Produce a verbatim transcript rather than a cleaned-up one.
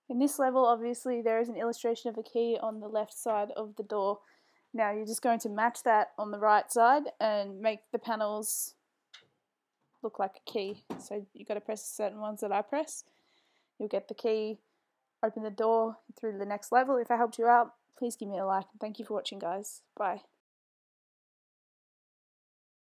In this level, obviously, there is an illustration of a key on the left side of the door. Now you're just going to match that on the right side and make the panels look like a key. So you've got to press certain ones that I press. You'll get the key, open the door through to the next level. If I helped you out, please give me a like. Thank you for watching, guys. Bye.